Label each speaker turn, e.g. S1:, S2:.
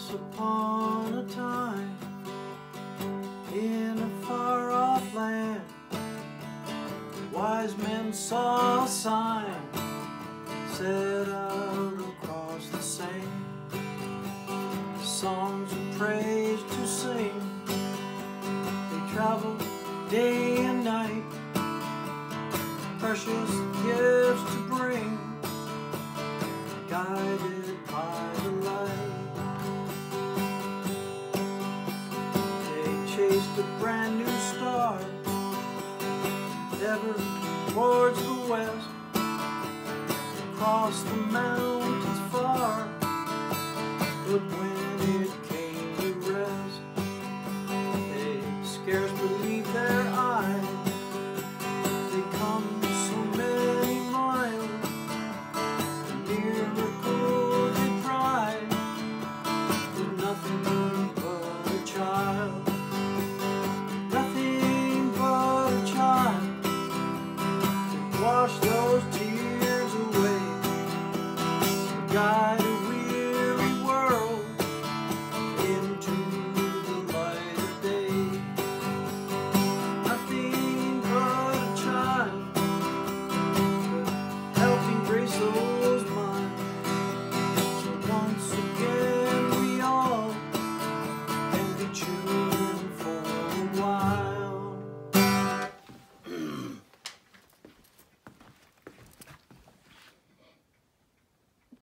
S1: Once upon a time, in a far-off land, wise men saw a sign set out across the sand. Songs of praise to sing, they traveled day and night, precious gifts to bring, guided by the light. They chased a brand new star, ever towards the west, across the mountains far. But when it came to rest, they scarce believed their eyes. They'd come so many miles, a miracle they tried, with nothing but a child, nothing but a child, to wash those tears